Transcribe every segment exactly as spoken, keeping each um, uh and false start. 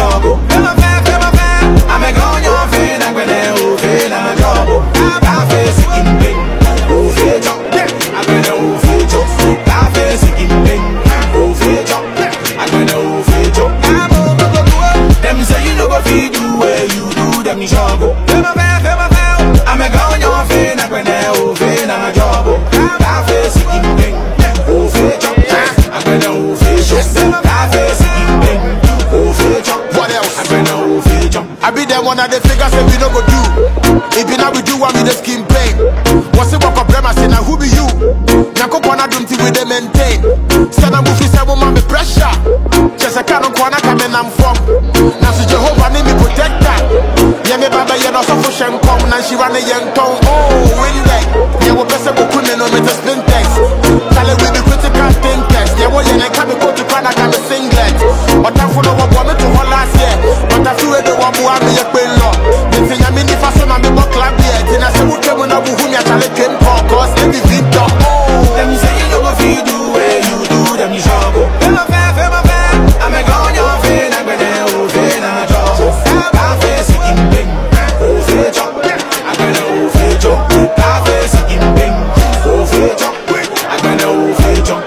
jogo. Eu não fé, fé, ma fé. A me gonyo fe na gwene o fe na jogo. Ka fe si kimping o fe jo. A gwene o fe jo. Ka fe si kimping o fe jo. A gwene o fe jo. Them say you no go feed you where you do them jogo. Eu não fé, fé, ma fé. A me gonyo fe na gwene o fe na jogo. Ka fe si kimping o fe jo. A gwene o fe jo. Ka fe si kimping o fe jo. What else? A gwene o fe jo. I be them one of the figures that we no go do. If you now we do one with the skin pain. What's the work of them? I say now who be you? Nyako kwana don't see with them maintain. Sana mufi say woman me pressure. Just a canon kwana come and I'm from. Now so Jehovah name me protector. Yeah me baba yeah no so for shen come. Now she run a young tongue. Oh win that. Yeah we best go kunen no me to spin text. Tell it we be critical thinkers. Yeah we yeah come go to kwana come singlet. But I follow what want me to hold last year. But I feel the one who me a queen law. Me say I mean if I say my me book club here. Then I say we came when I who me a chale came for. Cause they be Victor. Them say you no go feed you where you do them jogo. Eu não fé, fé, ma fé. A me gonyo fe na gwene o fe na jogo. Ka fe si kimping o fe jo. A gwene o fe jo. Ka fe si kimping o fe jo. A gwene o fe jo.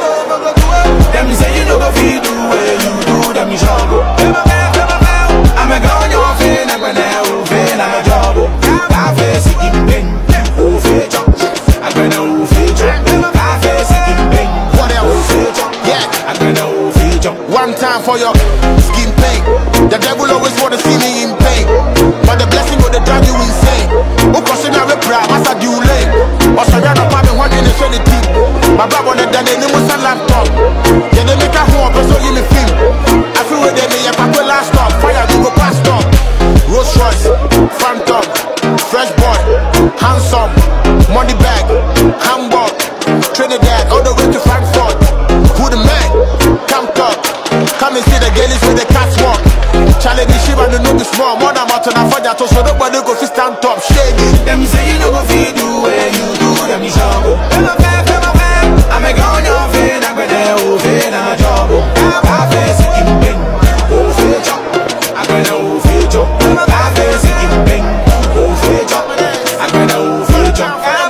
Them say you no go feed you where you do them jogo. Eu não fé, fé, ma fé. A me gonyo fe na gwene o fe na jogo. Ka fe si kimping o fe jo. A gwene o fe jo. Ka fe si kimping What else? Yeah. a gwene o fe jo. One time for your skin pain. The devil always wanna see me in pain, but the blessing will drive you insane. Who cause you never proud, what's a due late? Or so you're not having one in the shiny team. My brother on the day, they must have laptop. Yeah, they make a home, but so you me film. I feel with them, yeah, but we'll last stop. Fire, we go past stop. Rolls Royce, Phantom, Fresh Boy, Handsome, Money Bag, Hamburg, Trinidad, all the way to Frankfurt. Who the man? Come talk. Come and see the girlies with the catwalk. Charlie the Shiva no no be small. More than mountain and fire so nobody go fi stand top. Shady. Them say you no go feed you where you do them jogo. Eu não fé, fé, ma fé. A me gonyo fe na gwene o fe na jogo. Ka fe si kimping o fe jo. A gwene o fe jo. Ka fe si kimping o fe jo. A gwene o fe jo.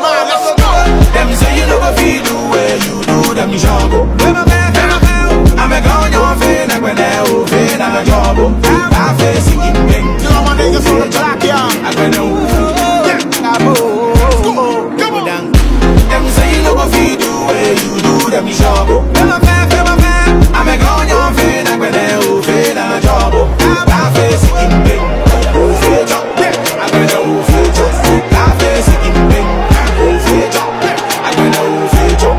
Them say you no go feed you where you do them jogo. Eu não fé, fé, ma fé. A me gonyo fe na gwene o fe na jogo. Ka fe si kimping You know my niggas on the track, yeah. a gwene o fe jo. Them say you no go feed you where you do them jogo. Eu não fé, fé, ma fé. A me gonyo fe na gwene o fe na jogo. Ka fe si kimping o fe jo. A gwene o fe jo. Ka fe si kimping o fe jo. A gwene o fe jo.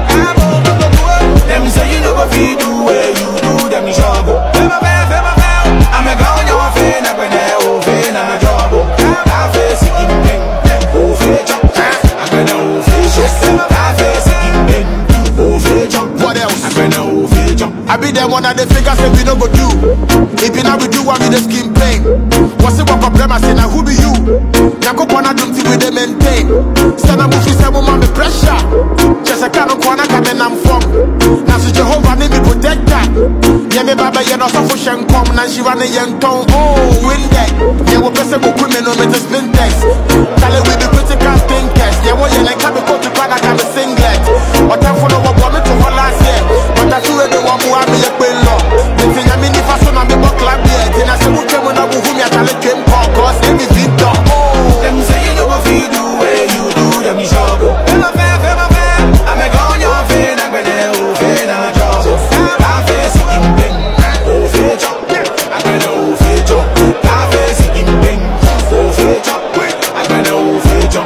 Them say you no go feed you where you do them jogo. Eu não fé, fé, ma fé. A me gonyo fe na gwene o fe na jogo. Ka fe si kimping o fe jo. A gwene o fe jo. Ka fe si kimping o fe jo. What else? A gwene o fe jo. I be them one of the figures that we no go do. If you now we do one with the skin pain. What's the work of them? I say now who be you? Nyako kwana don't see with them maintain. Sana mufi say woman me pressure. Just a canon kwana come and I'm from. Now so Jehovah name me protector. Yeah me baba yeah no so for shen come. Now she run a young tongue. Oh win that. Yeah we best go women no me to spin text. Tell it we be critical thinkers. Yeah we yeah like come go to kwana come singlet. But I follow what want me to hold last year. But I feel the one who have me a queen law. They say I mean if I say my me book club here. Then I say we came when I who me a chale came for. Cause they be Victor. Them say you no go feed you where you do them jogo. Eu não fé, fé, ma fé. A me gonyo fe na gwene o fe na jogo. Ka fe si kimping o fe jo. A gwene o fe jo. Ka fe si kimping o fe jo. A gwene o fe jo.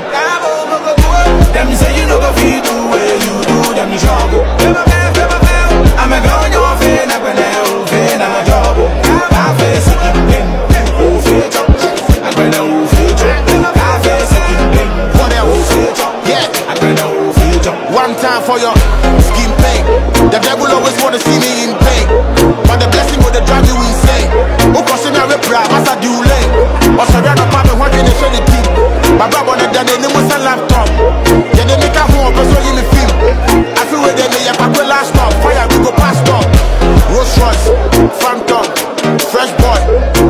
Them say you no go feed you where you do them jogo. Eu não fé, fé, ma fé. A me gonyo fe na gwene o fe na jogo. Ka fe si kimping o fe jo. A gwene o fe jo. Ka fe si kimping What o else? fe jo. Yeah. A gwene o fe jo. One time for your skin pain. The devil always wanna see me in pain, but the blessing will drive you insane. Who cause you never proud, what's a due late? Or so you're not having one in the shiny team. My brother on the day, they must have laptop. Yeah, they make a home, but so you me film. I feel with them, yeah, but we'll last stop. Fire, we go past stop. Rolls Royce, Phantom, Fresh Boy,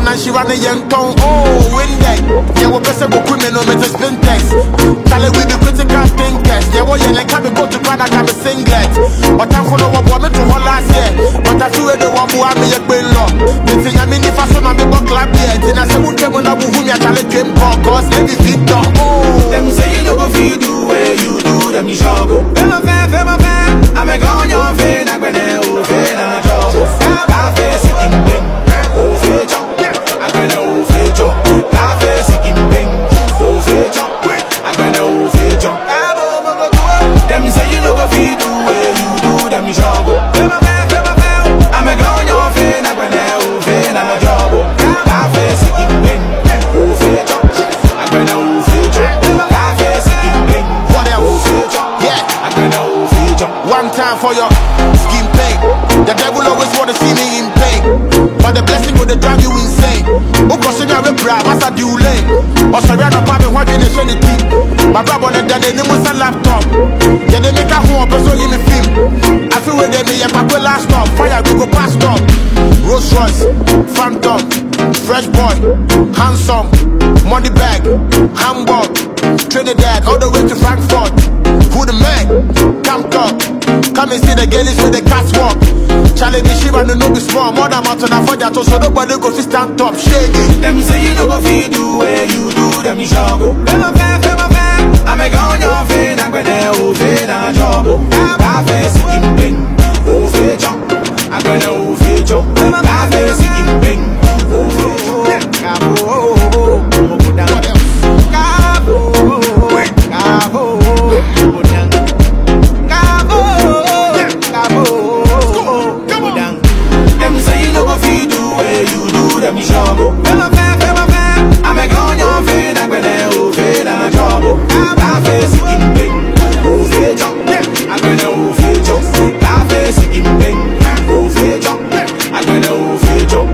and she ran a young tongue. Oh, win that. Yeah, we're best of women, no matter spin text. Charlie, we be critical thinkers. Yeah, well, yeah, like, come go to Canada, come a singlet. But I'm for no one woman to hold last year. But I feel the one who I'm a queen law. The thing I mean, if I saw my big clap yet, and I said, who came on up with me, I tell it, Kim Pong, cause let me feed them. Oh, them say you know what you do, where you do, them you shovel. Feel my fan, feel my fan. I'm a gone, you're fan, I'm gonna go, fan, I'm a job. I face it in bing, oh, fit up. I'm gonna go, fit up. I face it in bing, oh, fit up. I'm gonna go, fit up. Them say you know what you do, where you do, them you shovel. Feel my fan, feel my fan. I'm a gone, you're fan, I'm gonna go, fan, I'm a job. I face it in bing, oh, fit up. I'm gonna go, fit up. I face it in bing, what else? Yeah, I'm gonna go, fit up. one time for your skin pain. The devil always wanna see me in pain, but the blessing will drive you insane. Who question your reply? What's a due lane? Or sorry, I'm not what you show the team. My brother and then they was a laptop. Yeah, they make a home, but so you me film. I feel with them, yeah, my last stop. Fire, go go past up. Rolls Royce, Phantom, Fresh Boy, Handsome, Money Bag, Hamburg, Trinidad, all the way to Frankfurt. Who the man? Come talk. Come and see the girlies with the catwalk. Charlie, the Shiva, no no be small. More than mountain, I forget to so nobody go to stand top. Shady. Them say you know what you do, where you do, them you shovel. Feel my fan, feel my fan. I'm a gone, you're fan, I'm gonna go, fan, I'm a job. I face it in bing, oh, fit up. I'm gonna go, fit up. I face it in bing, oh, fit up. Cabo, go down. Cabo, Cabo, go down. Cabo, Cabo, go down. Them say you know what you do, where you do, them you shovel. Feel my fan, feel my fan. I'm a gone, you're fan, I'm gonna go, fan, I'm a job. I face it in bing, oh, fit up. I'm gonna go, fit up. I face it in bing, oh, fit up. I'm gonna go, fit up.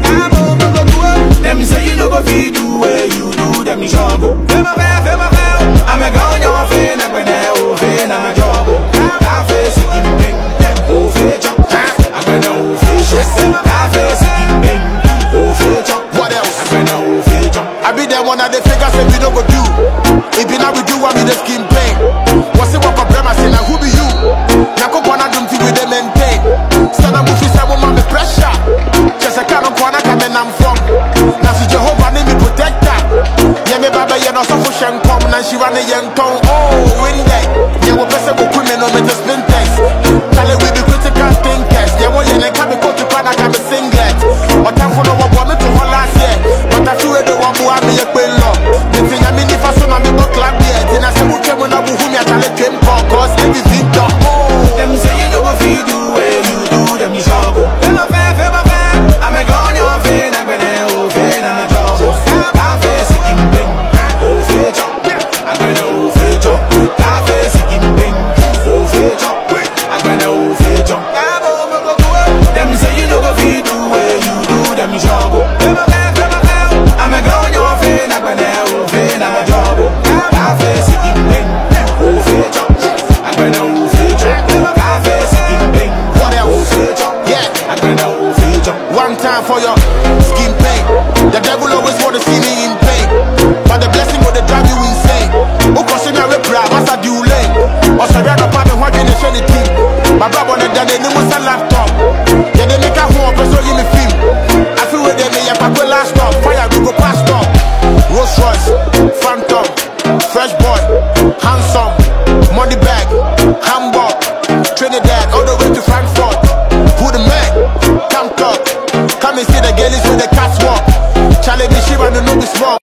Them say you know what you do, where you do, them you shovel. Feel my fan, feel my fan. I'm a gone, you're fan, I'm gonna go, fan, I'm a job. I face it in bing, oh, fit up. I'm gonna go, fit up. I face it in bing, oh, fit up. What else? I'm gonna go, fit up. I be there one of the figures if you don't go do. If you not we do, I be the skin pain. What's it what problem I say now who be you? Now go on and do things with them maintain. Stand up with some woman the pressure. Just a kind of corner come and I'm from. Now see Jehovah name me protector. Yeah me baba yeah no so for shen come. Now she run a young tongue. Oh win that. Yeah we person go women no matter spin text. Charlie we be critical thinkers. Yeah well yeah like come go to Canada come a singlet. But I'm for no one woman to hold last year. But I feel the one who I'm a queen law. The thing I mean if I saw my big clap yet, then I say who came on up with me I tell it Kim Pong, cause everything done. Oh, them say you know what you do, where you do, them you shovel. Feel my fan, feel my fan. I'm a gone, you're fan, I'm gonna go, fan, I'm a job. I face it in bing, oh, fit up. I'm gonna go, fit up. I face it in bing, oh, fit up. I'm gonna go, fit up. Them say you know what you do, where you do, them you shovel. Feel my fan, feel my fan. I'm a gone, you're fan, I'm gonna go, fan, I'm a job. I face it in bing, oh, fit up. I'm gonna go, fit up. I face it in bing, what else? oh, fit up. Yeah, I'm gonna go, fit up. one time for your skin pain. The devil always wanna see me in pain, but the blessing will drive you insane. Who question your reply? What's a due lane? Or sorry, I'm not what you show the team. My brother and then they was a laptop. Yeah, they make a home, but so you me film. I feel with them, yeah, but we last stop. Fire, go go past up. Rolls Royce, Phantom, Fresh Boy, Handsome, Money Bag, Hamburg, Trinidad, all the way to Frankfurt. Who the man? Come talk. Come and see the girlies with the catwalk. Charlie, the Shiva, no no be small.